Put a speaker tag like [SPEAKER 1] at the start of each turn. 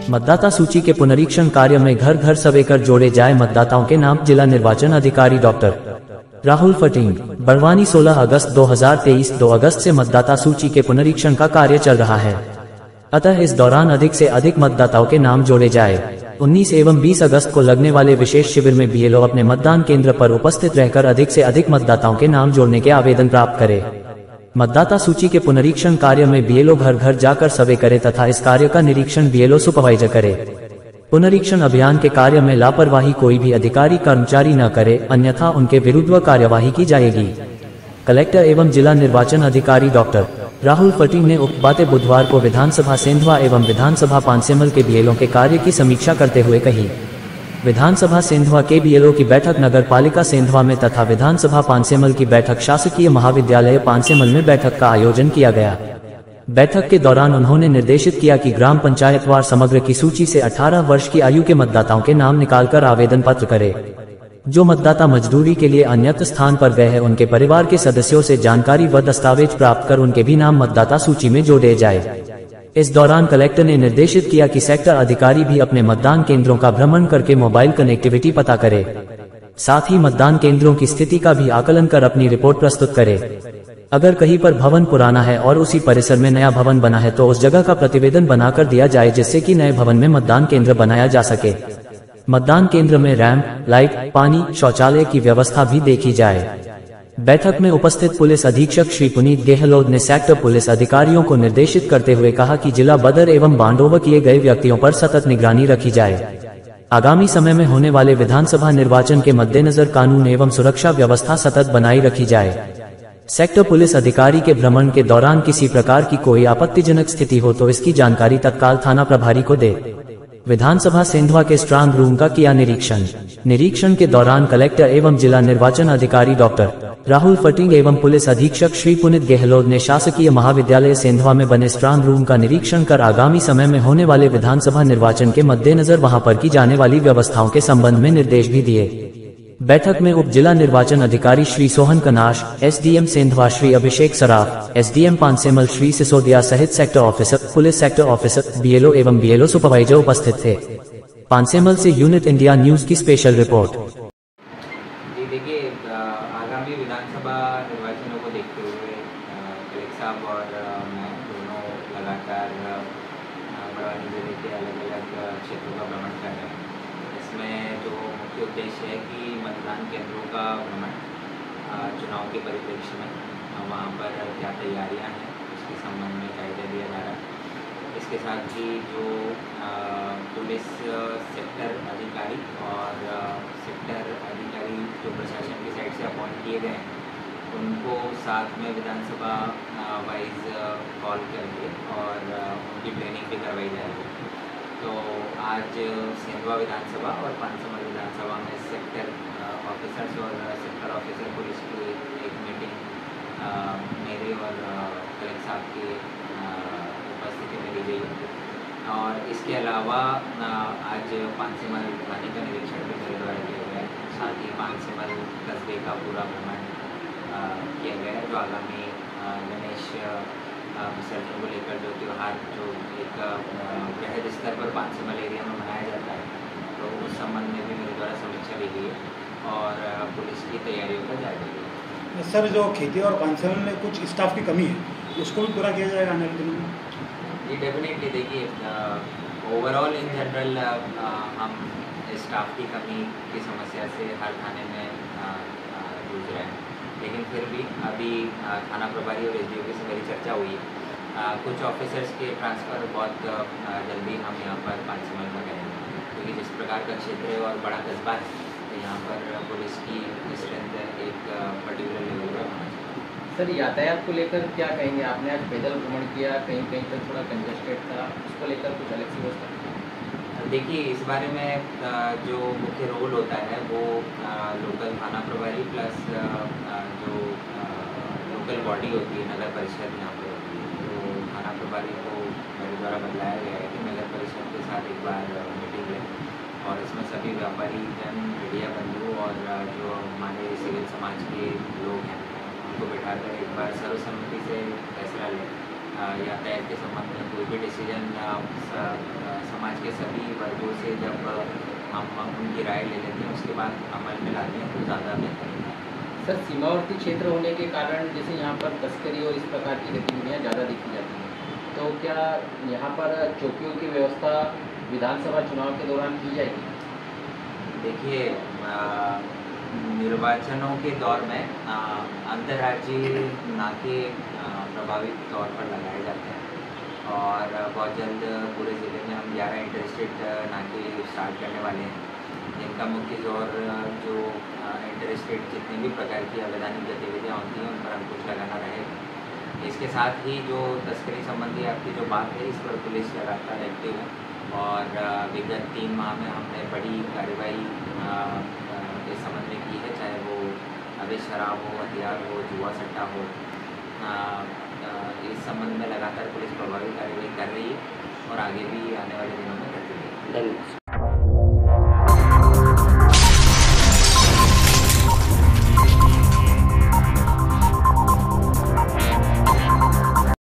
[SPEAKER 1] मतदाता सूची के पुनरीक्षण कार्य में घर घर सर्वे कर जोड़े जाए मतदाताओं के नाम। जिला निर्वाचन अधिकारी डॉक्टर राहुल फटिंग। बड़वानी 16 अगस्त 2023 2 अगस्त से मतदाता सूची के पुनरीक्षण का कार्य चल रहा है, अतः इस दौरान अधिक से अधिक मतदाताओं के नाम जोड़े जाए। 19 एवं 20 अगस्त को लगने वाले विशेष शिविर में बीएलओ अपने मतदान केंद्र पर उपस्थित रहकर अधिक से अधिक मतदाताओं के नाम जोड़ने के आवेदन प्राप्त करे। मतदाता सूची के पुनरीक्षण कार्य में बीएलओ घर घर जाकर सर्वे करे तथा इस कार्य का निरीक्षण बीएलओ सुपरवाइजर करे। पुनरीक्षण अभियान के कार्य में लापरवाही कोई भी अधिकारी कर्मचारी न करे, अन्यथा उनके विरुद्ध कार्यवाही की जाएगी। कलेक्टर एवं जिला निर्वाचन अधिकारी डॉक्टर राहुल फटिंग ने उक्त बातें बुधवार को विधानसभा सेंधवा एवं विधानसभा पांसेमल के बीएलओ के कार्य की समीक्षा करते हुए कही। विधानसभा सेंधवा के बीएलओ की बैठक नगर पालिका सेंधवा में तथा विधानसभा पांसेमल की बैठक शासकीय महाविद्यालय पांसेमल में बैठक का आयोजन किया गया। बैठक के दौरान उन्होंने निर्देशित किया कि ग्राम पंचायतवार समग्र की सूची से 18 वर्ष की आयु के मतदाताओं के नाम निकालकर आवेदन पत्र करे। जो मतदाता मजदूरी के लिए अन्यत्र स्थान पर गए हैं उनके परिवार के सदस्यों से जानकारी व दस्तावेज प्राप्त कर उनके भी नाम मतदाता सूची में जोड़े जाए। इस दौरान कलेक्टर ने निर्देशित किया कि सेक्टर अधिकारी भी अपने मतदान केंद्रों का भ्रमण करके मोबाइल कनेक्टिविटी पता करे, साथ ही मतदान केंद्रों की स्थिति का भी आकलन कर अपनी रिपोर्ट प्रस्तुत करे। अगर कहीं पर भवन पुराना है और उसी परिसर में नया भवन बना है तो उस जगह का प्रतिवेदन बनाकर दिया जाए, जिससे कि नए भवन में मतदान केंद्र बनाया जा सके। मतदान केंद्र में रैंप, लाइट, पानी, शौचालय की व्यवस्था भी देखी जाए। बैठक में उपस्थित पुलिस अधीक्षक श्री पुनीत गहलोत ने सेक्टर पुलिस अधिकारियों को निर्देशित करते हुए कहा कि जिला बदर एवं बांडोवर किए गए व्यक्तियों पर सतत निगरानी रखी जाए। आगामी समय में होने वाले विधानसभा निर्वाचन के मद्देनजर कानून एवं सुरक्षा व्यवस्था सतत बनाई रखी जाए। सेक्टर पुलिस अधिकारी के भ्रमण के दौरान किसी प्रकार की कोई आपत्तिजनक स्थिति हो तो इसकी जानकारी तत्काल थाना प्रभारी को दे। विधानसभा सेंधवा के स्ट्रांग रूम का किया निरीक्षण के दौरान कलेक्टर एवं जिला निर्वाचन अधिकारी डॉक्टर राहुल फटिंग एवं पुलिस अधीक्षक श्री पुनीत गहलोत ने शासकीय महाविद्यालय सेंधवा में बने स्ट्रांग रूम का निरीक्षण कर आगामी समय में होने वाले विधानसभा निर्वाचन के मद्देनजर वहां पर की जाने वाली व्यवस्थाओं के संबंध में निर्देश भी दिए। बैठक में उप जिला निर्वाचन अधिकारी श्री सोहन कनाश, एसडीएम सेंधवा श्री अभिषेक सराफ, एसडीएम पांसेमल श्री सिसोदिया सहित sector officer, police sector officer, BLO एवं बीएलओ सुपरवाइजर उपस्थित थे। पांसेमल से यूनिट इंडिया न्यूज की स्पेशल रिपोर्ट।
[SPEAKER 2] जी देखिए, आगामी विधानसभा निर्वाचनों को देखते हुए कलेक्टर साहब और मैं दोनों लगातार बड़वानी जिले के अलग अलग क्षेत्रों का भ्रमण कर रहे हैं। इसमें जो मुख्य उद्देश्य है कि मतदान केंद्रों का भ्रमण, चुनाव के परिप्रेक्ष्य में वहाँ पर क्या तैयारियाँ हैं उसके संबंध में जायजा लिया जा रहा है। इसके साथ ही जो पुलिस सेक्टर अधिकारी और सेक्टर अधिकारी जो प्रशासन की साइड से अपॉइंट किए गए हैं उनको साथ में विधानसभा वाइज कॉल करके और उनकी ट्रेनिंग भी करवाई जाएगी। तो आज सेंधवा विधानसभा और पांसेमल विधानसभा में सेक्टर ऑफिसर्स और सेक्टर ऑफिसर पुलिस की एक मीटिंग मेरे और कलेक्टर साहब की उपस्थिति में ली गई। और इसके अलावा आज पांसेमल थाने का निरीक्षण भी मेरे द्वारा किया गया है। साथ ही पांसेमल कस्बे का पूरा भ्रमण किया गया है। जो आगामी गणेश विसर्जन को लेकर जो त्यौहार जो एक वृहद स्तर पर पांसेमल एरिया में मनाया जाता है, तो उस संबंध में भी मेरे द्वारा समीक्षा ली गई है और पुलिस की तैयारियों का जायजा लिया।
[SPEAKER 3] सर, जो खेती और पांसेमल में कुछ स्टाफ की कमी है उसको भी पूरा किया जाएगा आने वाले दिनों में?
[SPEAKER 2] जी डेफिनेटली। देखिए, ओवरऑल इन जनरल हम स्टाफ की कमी की समस्या से हर थाने में जूझ रहे हैं, लेकिन फिर भी अभी थाना प्रभारी और एसडीओ की से मेरी चर्चा हुई है। कुछ ऑफिसर्स के ट्रांसफ़र बहुत जल्दी हम यहाँ पर पांसेमल में करेंगे, क्योंकि जिस प्रकार का क्षेत्र है और बड़ा कस्बा है तो यहाँ पर पुलिस की स्ट्रेंथ एक पर्टिकुलर लेवल पर होना चाहिए।
[SPEAKER 4] सर, यातायात को लेकर क्या कहेंगे? आपने आज पैदल भ्रमण किया, कहीं कहीं तक थोड़ा कंजेस्टेड था, उसको लेकर कुछ अलग सी व्यवस्था?
[SPEAKER 2] देखिए, इस बारे में जो मुख्य रोल होता है वो लोकल थाना प्रभारी प्लस जो लोकल बॉडी होती है नगर परिषद यहाँ पर होती है, तो थाना प्रभारी को मेरे द्वारा बतलाया गया है कि नगर परिषद के साथ एक बार मीटिंग लें और इसमें सभी व्यापारी जन, मीडिया बंधु और जो हमारे सिविल समाज के लोग हैं उनको बैठाकर एक बार सर्वसम्मति से फैसला लें यातायात के संबंध में कोई भी डिसीजन समाज के सभी वर्गों से जब हम उनकी राय ले लेते हैं उसके बाद अमल में लाते हैं तो ज़्यादा बेहतर होता है।
[SPEAKER 4] सर, सीमावर्ती क्षेत्र होने के कारण जैसे यहाँ पर तस्करी और इस प्रकार की गतिविधियाँ ज़्यादा देखी जाती हैं, तो क्या यहाँ पर चौकियों की व्यवस्था विधानसभा चुनाव के दौरान की जाएगी?
[SPEAKER 2] देखिए, निर्वाचनों के दौर में अंतर्राज्यीय नाके प्रभावित तौर पर लगाए जाते हैं और बहुत जल्द पूरे ज़िले में हम 11 इंटरस्टेट नाके स्टार्ट करने वाले हैं, जिनका मुख्य जोर जो इंटरस्टेट जितनी भी प्रकार की अवैधानिक गतिविधियाँ होती हैं उन पर अंकुश लगाना रहेगा। इसके साथ ही जो तस्करी संबंधी आपकी जो बात है इस पर पुलिस लगातार एक्टिव है और विगत 3 माह में हमने बड़ी कार्रवाई इस संबंध में की है, चाहे वो अवैध शराब हो, हथियार हो, जुआ सट्टा हो। इस संबंध में लगातार पुलिस प्रभावी कार्रवाई कर रही है और आगे भी आने वाले दिनों में करती रहेगी।
[SPEAKER 5] धन्यवाद।